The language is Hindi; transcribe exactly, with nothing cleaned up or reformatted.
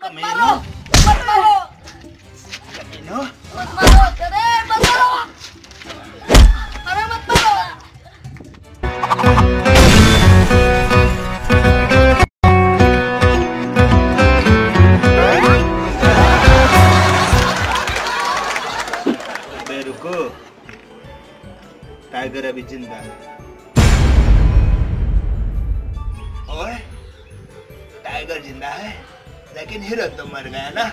कमीनो, मत मारो, कमीनो, मत मारो, अरे मत मारो, अरे मत मारो। अबे रुको, टाइगर अभी जिंदा है। ओए, टाइगर जिंदा है, लेकिन हिरन तो मर गया ना।